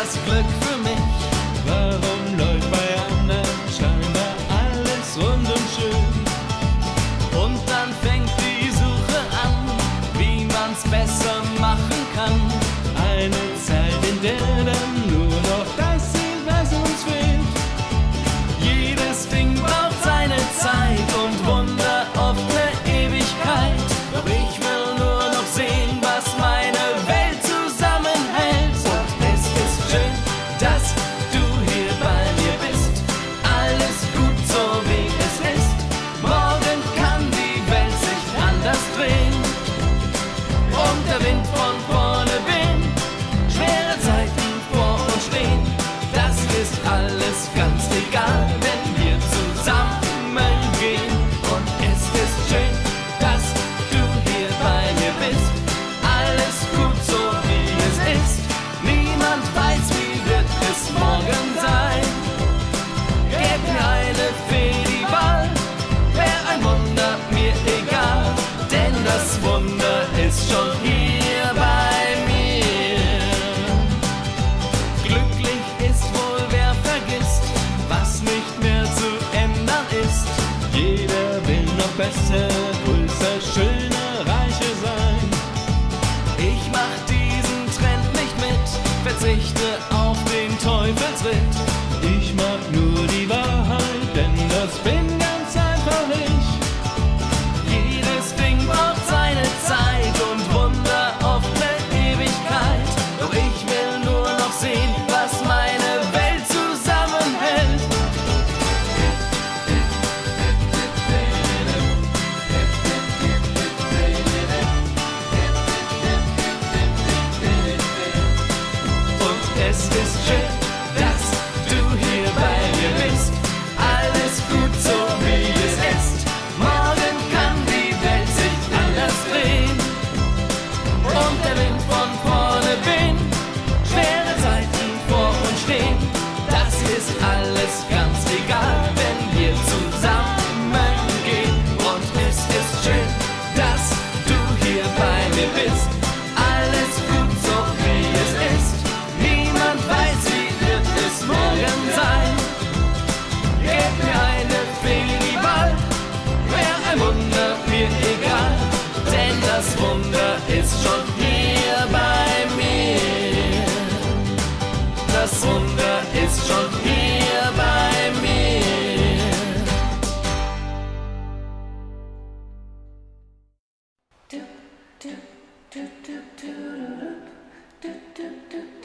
das Glück für mich. Warum läuft bei anderen scheinbar alles rund und schön? Und dann fängt die Suche an, wie man's besser machen kann. Eine Zeit, in der dann nur noch das ist, was uns fehlt. Jedes Ding braucht seine Zeit und Wunder oft eine Ewigkeit. Doch ich will nur noch sehen, was meine Welt zusammenhält. Und es ist schön, dass du hier bei mir bist. Alles gut so wie es ist. Morgen kann die Welt sich anders drehen. Und der Wind von vorne weht, schwere Zeiten vor uns stehen. Das ist alles ganz egal, wenn wir zusammengehen. Und es ist schön, dass du hier bei mir bist. Alles gut so wie es ist. Niemand weiß, wie wird es morgen sein. Gib mir eine Fee die Wahl, wär ein Wunder mir egal. Denn das Wunder ist schon hier bei mir. Glücklich ist wohl wer vergisst, was nicht mehr zu ändern ist. Jeder will noch besser, größer, schöner, reicher sein. Ich mach diesen Trend nicht mit, verzichte auf den Teufelsritt. Ich mag nur die Wahrheit, denn das bin ganz einfach ich. Jedes Ding braucht seine Zeit und Wunder oft eine Ewigkeit. Doch ich will nur noch sehen, was meine Welt zusammenhält. Und es ist schön, dass du hier bei mir bist. Alles gut so wie es ist. Morgen kann die Welt sich anders drehen. Und der Wind von vorne weht, schwere Zeiten vor uns stehen. Das ist alles ganz egal, wenn wir zusammengehen. Und es ist schön, dass du hier bei mir bist. Alles gut so wie es ist. Niemand weiß, wie wird es morgen sein. Gib mir eine Fee die Wahl, wär ein Wunder mir egal. Denn das Wunder ist schon hier bei mir. Das Wunder ist schon hier bei mir. Du, du, du, du, du, du, du, du, du.